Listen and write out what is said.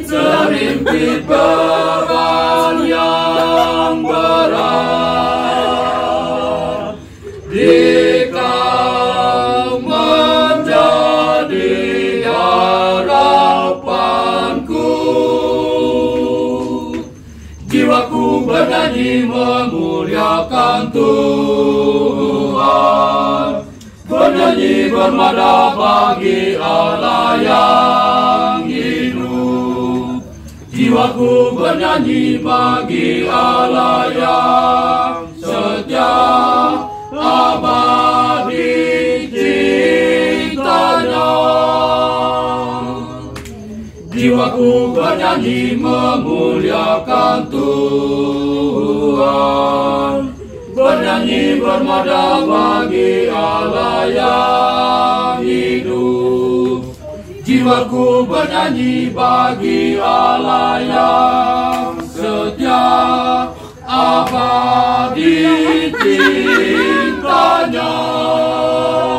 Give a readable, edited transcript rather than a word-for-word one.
Serimpit beban yang berat, Dikau menjadi harapanku. Jiwaku bernyanyi memuliakan Tuhan, bernyanyi bermada bagi Allah yang hidup. Jiwaku bernyanyi bagi Allah yang setia, abadi cintanya. Jiwaku bernyanyi memuliakan Tuhan, bernyanyi bermada bagi Allah yang hidup. Jiwaku bernyanyi bagi Allah yang setia, abadi cintanya.